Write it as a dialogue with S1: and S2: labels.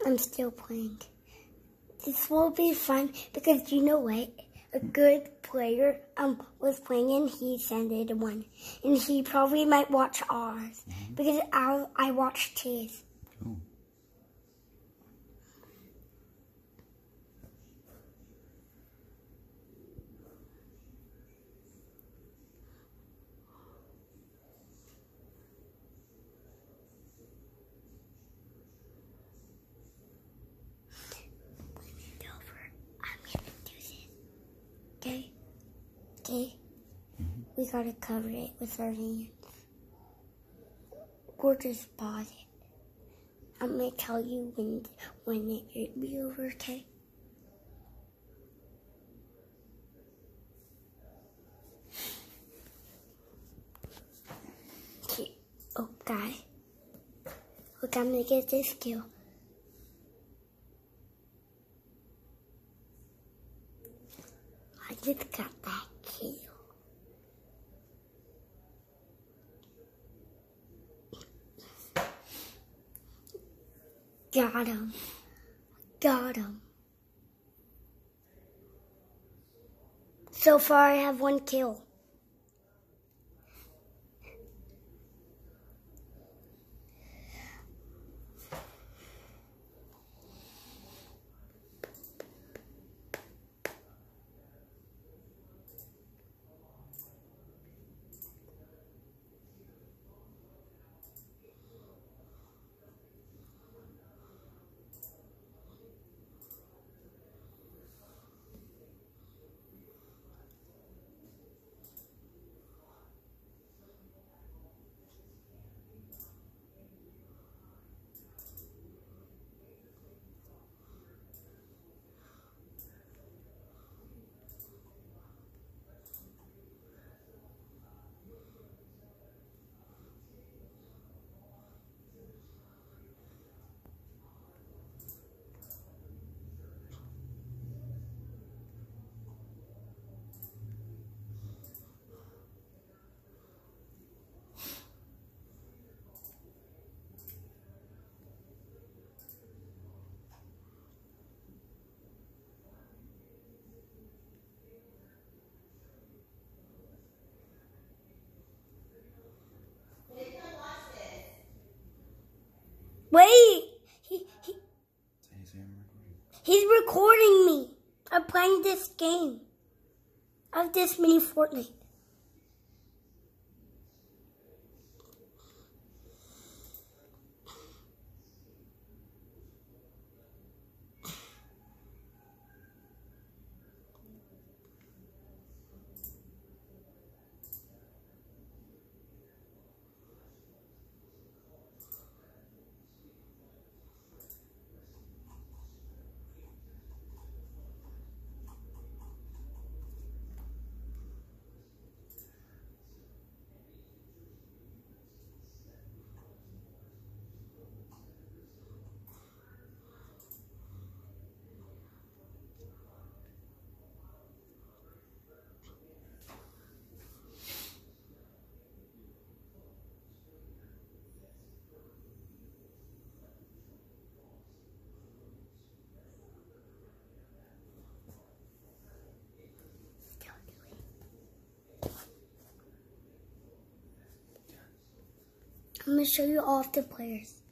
S1: I'm still playing. This will be fun because you know what? A good player was playing and he sent it one. And he probably might watch ours because I watched his.
S2: Cool.
S1: Okay? Okay? We gotta cover it with our hands. Or just pause it. I'm gonna tell you when it be over, okay? Okay. Oh, guy. Look, I'm gonna get this kill. I just got that kill. Got him. Got him. So far, I have 1 kill. Wait! He's recording me. I'm playing this game. Of this mini Fortnite. I'm going to show you all of the players.